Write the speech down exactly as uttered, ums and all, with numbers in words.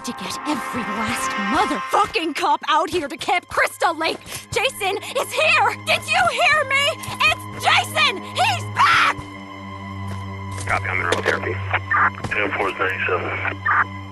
to get every last motherfucking cop out here to Camp Crystal Lake. Jason is here! Did you hear me? It's Jason! He's back! Copy, I'm in road therapy. ten four ninety-seven.